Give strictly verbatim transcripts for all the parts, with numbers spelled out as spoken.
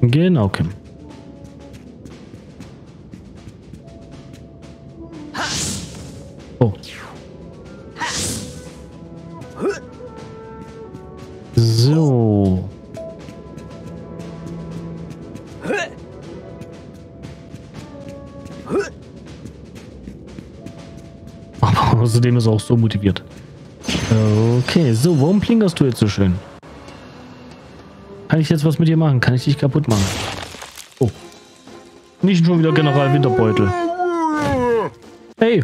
Genau, Kim. Oh. So. Aber außerdem ist er auch so motiviert. Okay, so, warum plinkerst du jetzt so schön? Kann ich jetzt was mit dir machen? Kann ich dich kaputt machen? Oh. Nicht schon wieder General Winterbeutel. Hey.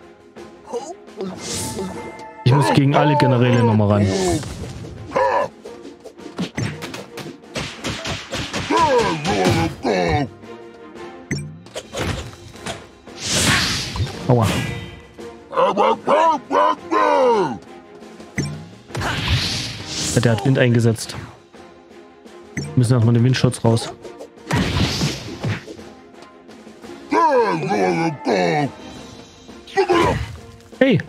Ich muss gegen alle Generäle nochmal ran. Aua. Der hat Wind eingesetzt. Wir müssen erstmal den Windschutz raus. Hey!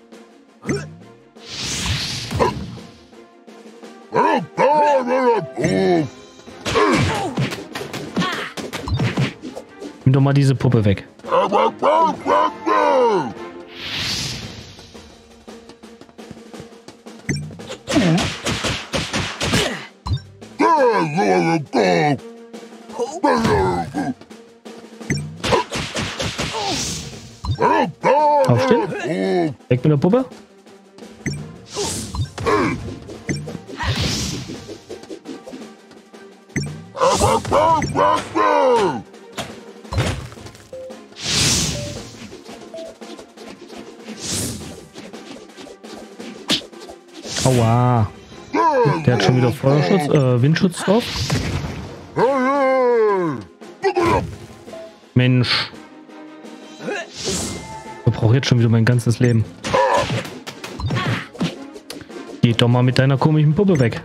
Nimm doch mal diese Puppe weg. Aufstehen. Weg mit der Puppe. Aua. Der hat schon wieder Feuerschutz, äh, Windschutz drauf. Mensch. Ich brauche jetzt schon wieder mein ganzes Leben. Geh doch mal mit deiner komischen Puppe weg.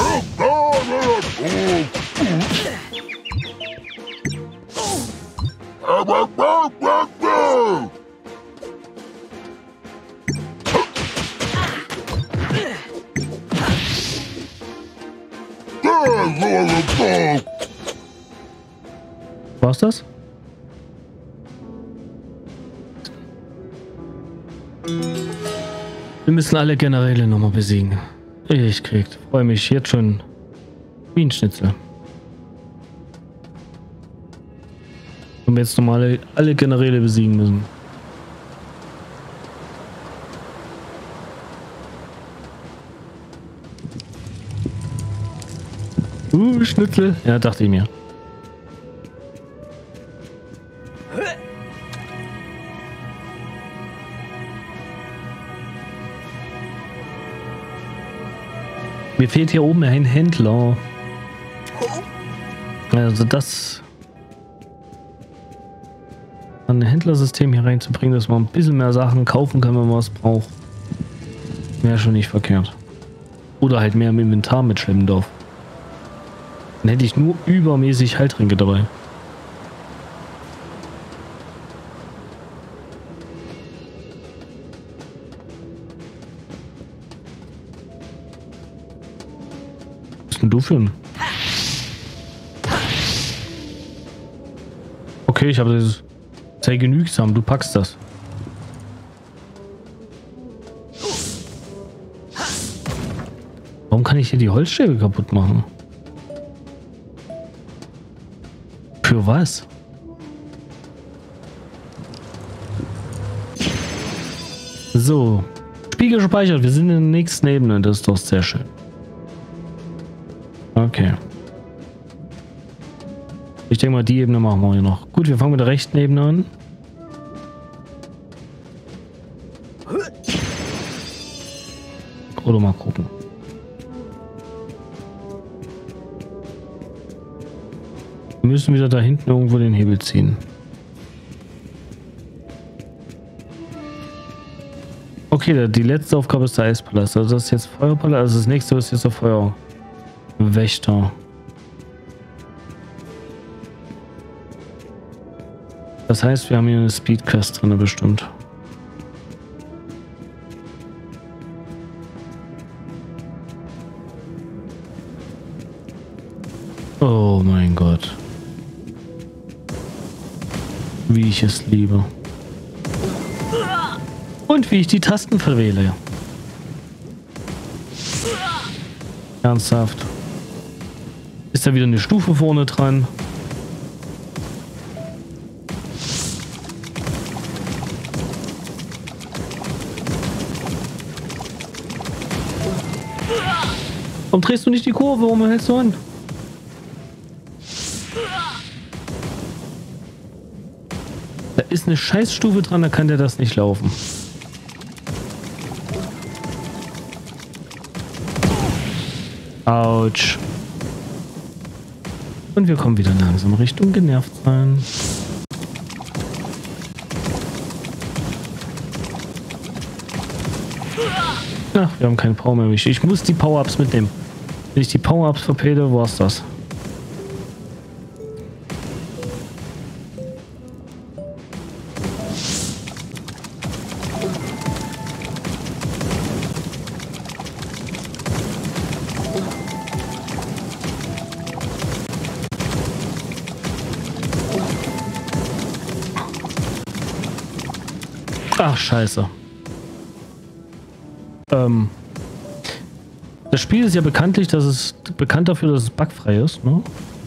War's das? Wir müssen alle Generäle nochmal besiegen. Ich krieg, freue mich jetzt schon wie ein Schnitzel. Und wir jetzt nochmal alle, alle Generäle besiegen müssen. Uh, Schnitzel. Ja, dachte ich mir. Mir fehlt hier oben ein Händler. Also das... ein Händlersystem hier reinzubringen, dass man ein bisschen mehr Sachen kaufen kann, wenn man was braucht. Wäre schon nicht verkehrt. Oder halt mehr im Inventar mitschleppen darf. Dann hätte ich nur übermäßig Heiltränke dabei. Was ist denn du für ein? Okay, ich habe das. Sei genügsam, du packst das. Warum kann ich hier die Holzstäbe kaputt machen? Für was? So. Spiegel gespeichert. Wir sind in der nächsten Ebene. Das ist doch sehr schön. Okay. Ich denke mal, die Ebene machen wir hier noch. Gut, wir fangen mit der rechten Ebene an. Oder mal gucken. Wir müssen wieder da hinten irgendwo den Hebel ziehen. Okay, die letzte Aufgabe ist der Eispalast. Also das ist jetzt Feuerpalast. Also das nächste ist jetzt der Feuerwächter. Das heißt, wir haben hier eine Speedquest drin bestimmt. Oh. Oh mein Gott. Wie ich es liebe. Und wie ich die Tasten verwähle. Ernsthaft. Ist da wieder eine Stufe vorne dran? Warum drehst du nicht die Kurve? Warum hältst du an? Da ist eine Scheißstufe dran, da kann der das nicht laufen. Autsch. Und wir kommen wieder langsam Richtung genervt sein. Ach, wir haben keine Power mehr. Ich muss die Power-Ups mitnehmen. Wenn ich die Power-Ups verpede, war's das. Ach, scheiße. Ähm, das Spiel ist ja bekanntlich, dass es bekannt dafür, dass es bugfrei ist, ne?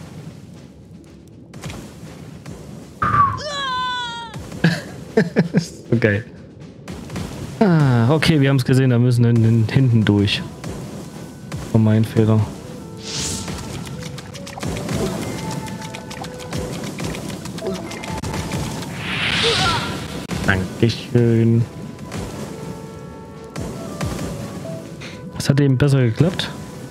Ist so geil. Ah, okay, wir haben es gesehen, da müssen wir hinten durch. War mein Fehler. Dankeschön. Das hat eben besser geklappt.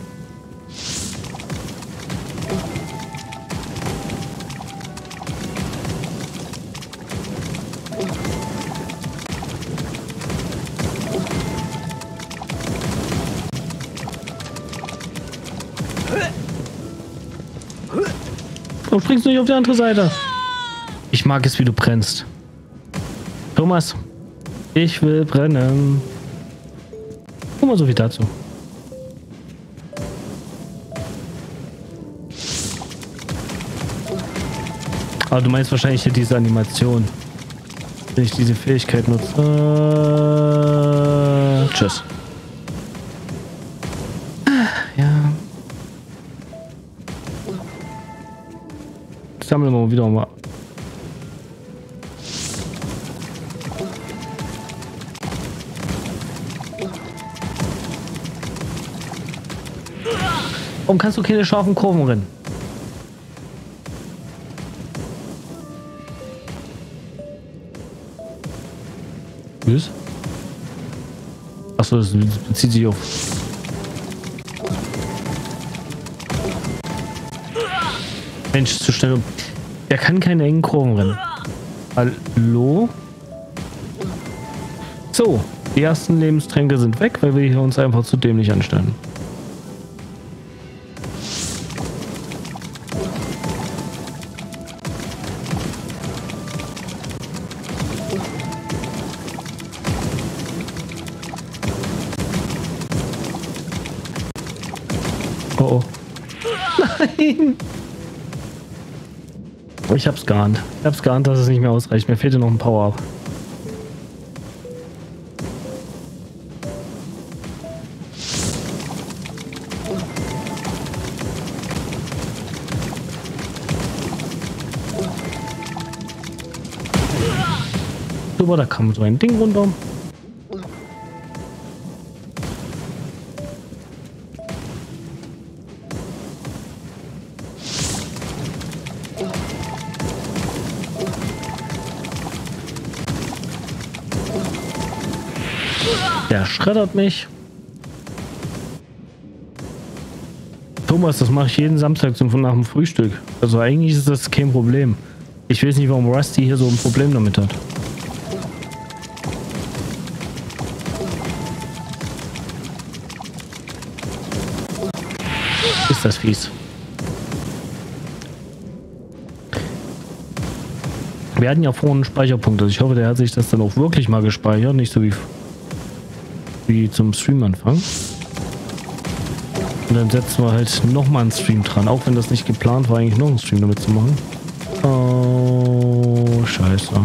Warum springst du nicht auf die andere Seite? Ich mag es, wie du brennst. Thomas, ich will brennen. Guck mal, so viel dazu. Aber du meinst wahrscheinlich hier diese Animation. Wenn ich diese Fähigkeit nutze. Äh, tschüss. Ja. Sammeln wir mal wieder mal. Warum kannst du keine scharfen Kurven rennen? Was? Achso, das bezieht sich auf. Mensch, zu schnell. Der kann keine engen Kurven rennen. Hallo? So, die ersten Lebenstränke sind weg, weil wir hier uns einfach zu dämlich anstellen. Oh, oh. Nein! Ich hab's geahnt. Ich hab's geahnt, dass es nicht mehr ausreicht. Mir fehlte noch ein Power-Up. Super, da kam so ein Ding runter. Der schreddert mich. Thomas, das mache ich jeden Samstag zum, nach dem Frühstück. Also eigentlich ist das kein Problem. Ich weiß nicht, warum Rusty hier so ein Problem damit hat. Ist das fies. Wir hatten ja vorhin einen Speicherpunkt. Also ich hoffe, der hat sich das dann auch wirklich mal gespeichert. Nicht so wie, wie zum Streamanfang. Und dann setzen wir halt nochmal einen Stream dran, auch wenn das nicht geplant war, eigentlich noch einen Stream damit zu machen. Oh, scheiße.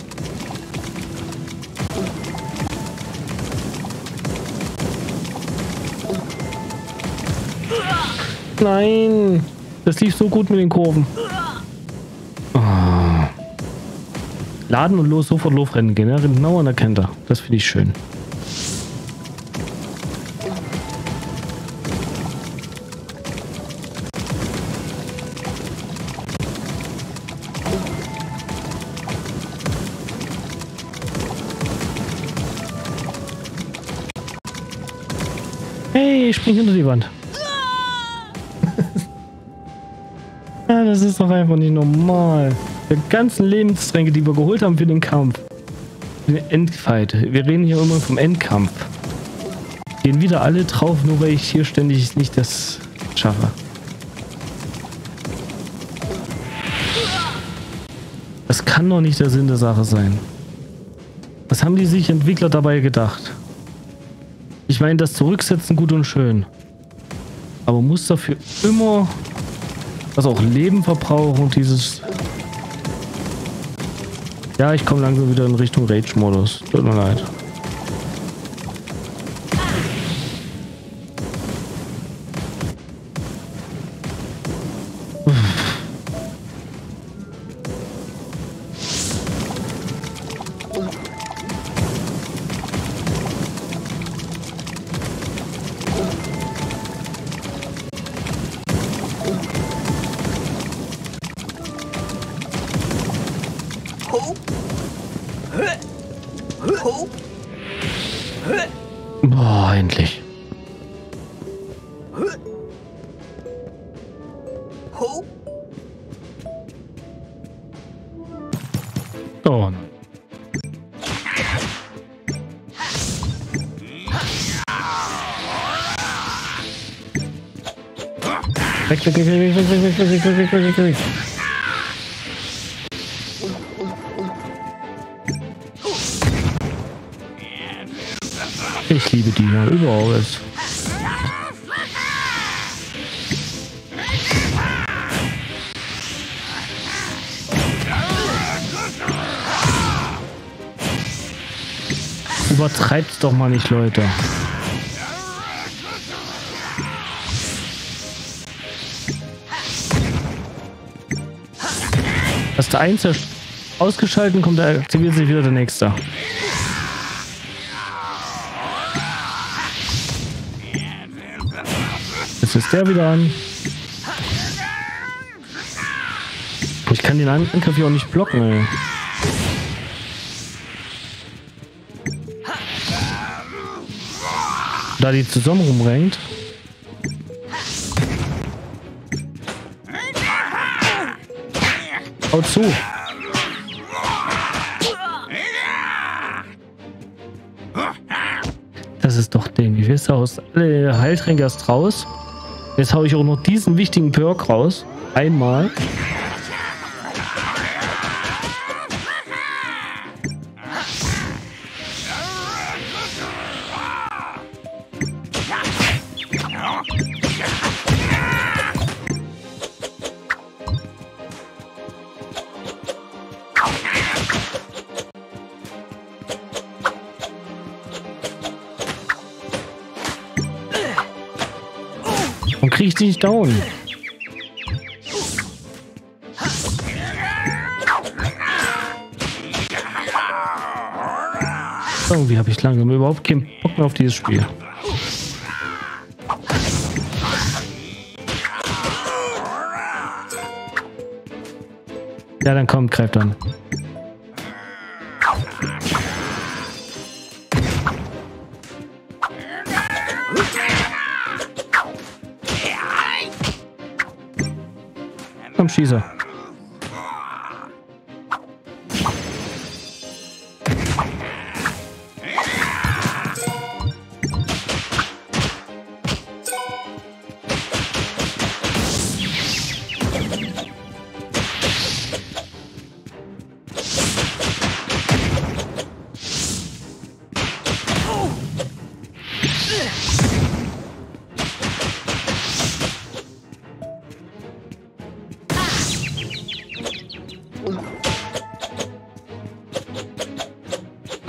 Nein, das lief so gut mit den Kurven. Oh. Laden und los, sofort losrennen gehen, ja? Genau an der Kante. Das finde ich schön. Hey, ich spring hinter die Wand. Ja, das ist doch einfach nicht normal. Die ganzen Lebenstränke, die wir geholt haben für den Kampf. Für den Endfight. Wir reden hier immer vom Endkampf. Gehen wieder alle drauf, nur weil ich hier ständig nicht das schaffe. Das kann doch nicht der Sinn der Sache sein. Was haben die sich Entwickler dabei gedacht? Ich meine, das Zurücksetzen gut und schön. Aber muss dafür immer was auch Leben verbrauchen und dieses... Ja, ich komme langsam wieder in Richtung Rage-Modus. Tut mir leid. Boah, endlich. Oh nein. Weg, weg, weg, weg, weg, weg, weg, weg, weg, weg, weg, weg. Ich liebe die ja überall. Übertreibt's doch mal nicht, Leute. Hast du eins ausgeschalten, kommt der, aktiviert sich wieder der nächste. Jetzt ist der wieder an. Ich kann den Angriff hier auch nicht blocken, ey. Da die zusammen rumrennt. Haut zu. Das ist doch Ding. Wie willst du aus? Alle Heiltränke erst raus. Jetzt hau ich auch noch diesen wichtigen Perk raus. Einmal. Und krieg ich die nicht down. Irgendwie habe ich langsam überhaupt keinen Bock mehr auf dieses Spiel. Ja, dann kommt, greift an. Komm, Schießer.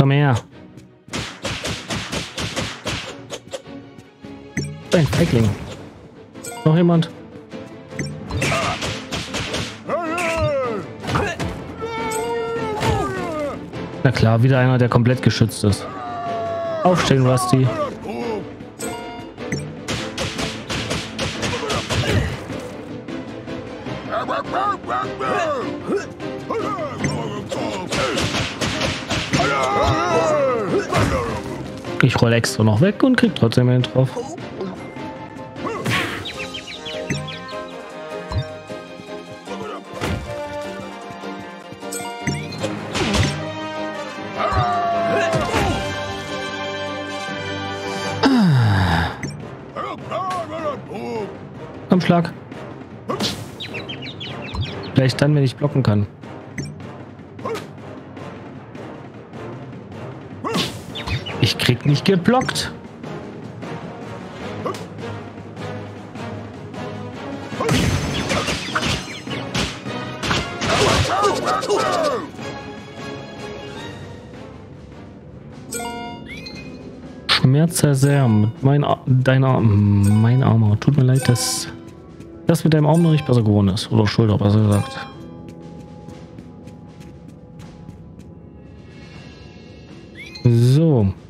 Komm her. Ein Feigling. Noch jemand? Na klar, wieder einer, der komplett geschützt ist. Aufstehen, Rusty. Ich rolle extra noch weg und krieg trotzdem einen drauf. Komm, Schlag. Vielleicht dann, wenn ich blocken kann. Ich krieg nicht geblockt. Schmerz sehr, sehr mit mein, deiner, mein Arm. Tut mir leid, dass das mit deinem Arm noch nicht besser geworden ist. Oder Schulter, besser gesagt. So.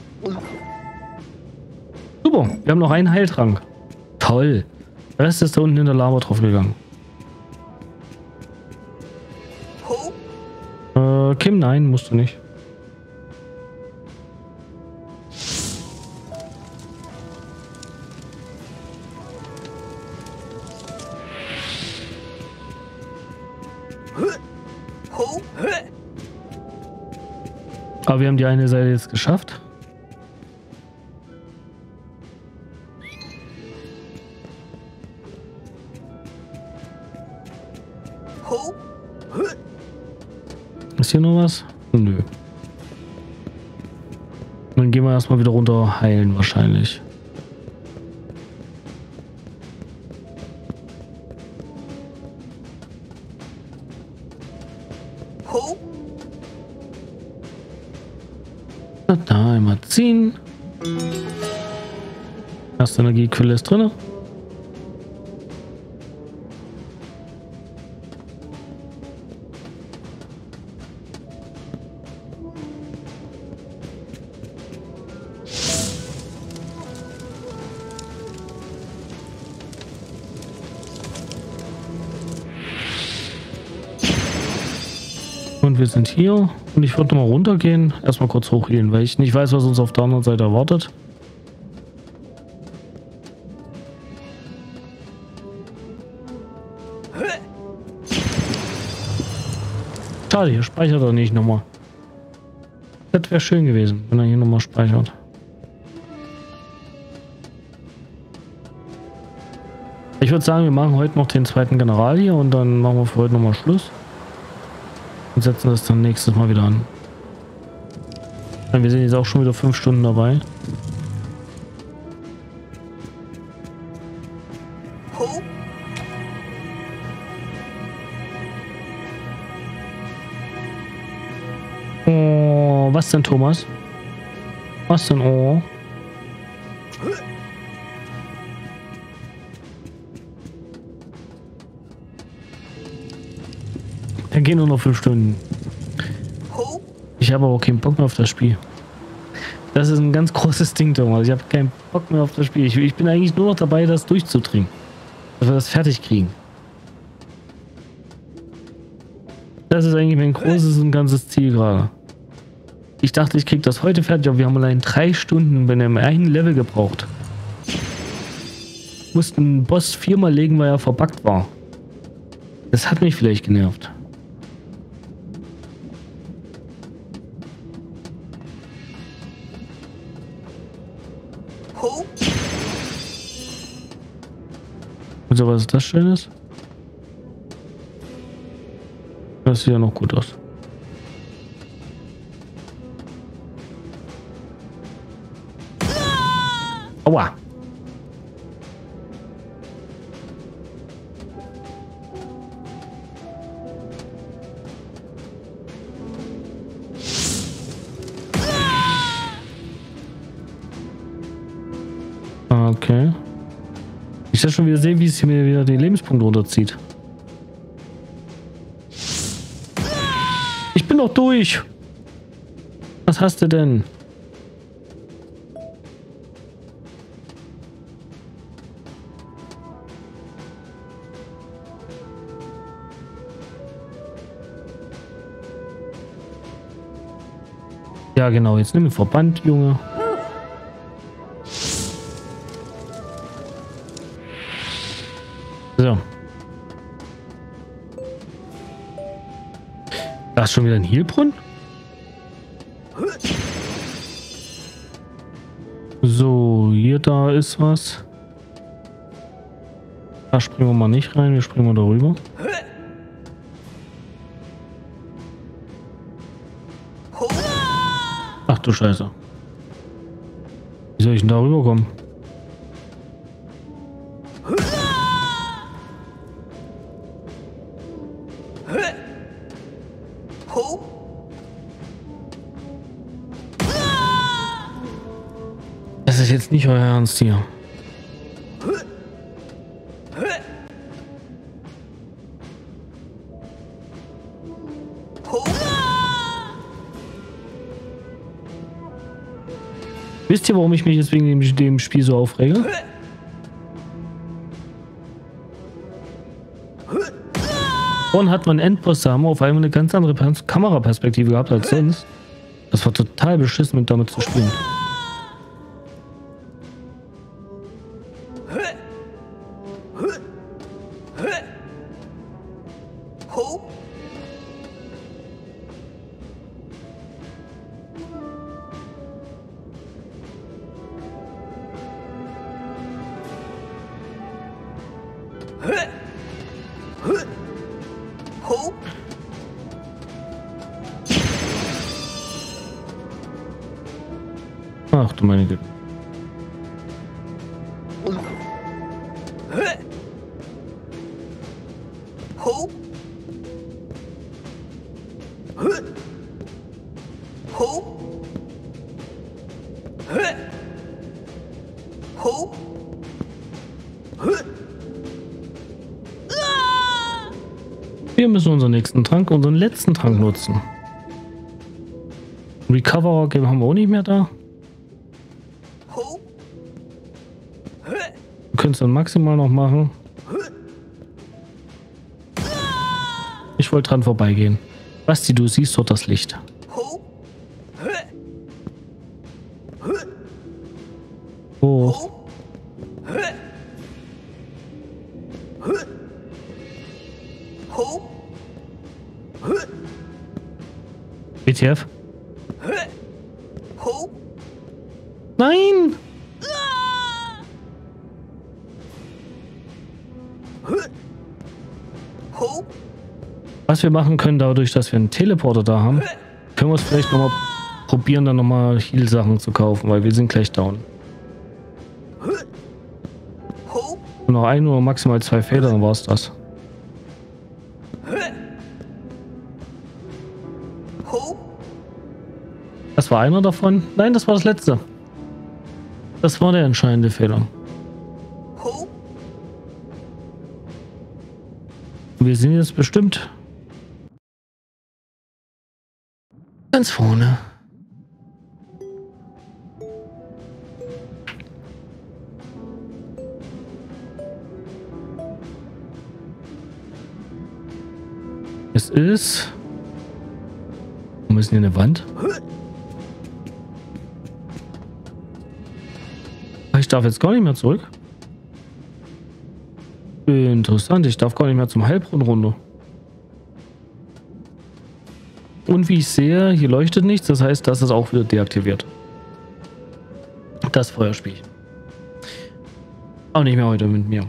Super, wir haben noch einen Heiltrank. Toll. Der Rest ist da unten in der Lava drauf gegangen. Äh, Kim, nein, musst du nicht. Aber wir haben die eine Seite jetzt geschafft. Ist hier noch was? Nö. Dann gehen wir erstmal wieder runter heilen wahrscheinlich. Da einmal ziehen. Erste Energiequelle ist drin. Und wir sind hier. Und ich würde noch mal runtergehen. Erstmal kurz hochgehen, weil ich nicht weiß, was uns auf der anderen Seite erwartet. Schade, hier speichert er nicht nochmal. Das wäre schön gewesen, wenn er hier nochmal speichert. Ich würde sagen, wir machen heute noch den zweiten General hier und dann machen wir für heute nochmal Schluss. Und setzen das dann nächstes Mal wieder an. Wir sind jetzt auch schon wieder fünf Stunden dabei. Oh, was denn, Thomas? Was denn, oh? Dann gehen nur noch fünf Stunden. Ich habe aber keinen Bock mehr auf das Spiel. Das ist ein ganz großes Ding, Thomas. Ich habe keinen Bock mehr auf das Spiel. Ich, ich bin eigentlich nur noch dabei, das durchzudringen. Dass wir das fertig kriegen. Das ist eigentlich mein großes und ganzes Ziel gerade. Ich dachte, ich kriege das heute fertig, aber wir haben allein drei Stunden bei einem einen Level gebraucht. Mussten den Boss viermal legen, weil er verbuggt war. Das hat mich vielleicht genervt. Also was ist das Schönes? Das sieht ja noch gut aus. Aua! Okay. Ich das schon wieder sehe, wie es mir wieder den Lebenspunkt runterzieht. Ich bin doch durch. Was hast du denn? Ja genau, jetzt nimm den Verband, Junge. So. Da ist schon wieder ein Heilbrunnen? So, hier da ist was. Da springen wir mal nicht rein, wir springen mal darüber. Ach du Scheiße. Wie soll ich denn da rüberkommen? Das ist jetzt nicht euer Ernst hier. Wisst ihr, warum ich mich jetzt wegen dem, dem Spiel so aufrege? Vorhin hat man Endboss, da haben wir auf einmal eine ganz andere Kameraperspektive gehabt als sonst. Das war total beschissen, mit damit zu spielen. Ach du meine Güte. Wir müssen unseren nächsten Trank, unseren letzten Trank nutzen. Recover Game haben wir auch nicht mehr da. Wir können es dann maximal noch machen. Ich wollte dran vorbeigehen. Basti, du siehst dort das Licht. Hoch. W T F? Nein! Was wir machen können, dadurch, dass wir einen Teleporter da haben, können wir es vielleicht nochmal probieren, dann nochmal Heal-Sachen zu kaufen, weil wir sind gleich down. Und noch ein oder maximal zwei Federn, dann war es das. Das war einer davon. Nein, das war das letzte. Das war der entscheidende Fehler. Wir sind jetzt bestimmt ganz vorne. Es ist... Wir müssen hier eine Wand. Ich darf jetzt gar nicht mehr zurück. Interessant, ich darf gar nicht mehr zum Heilbrunnen runter. Und wie ich sehe, hier leuchtet nichts, das heißt, das ist auch wieder deaktiviert. Das Feuerspiel. Auch nicht mehr heute mit mir.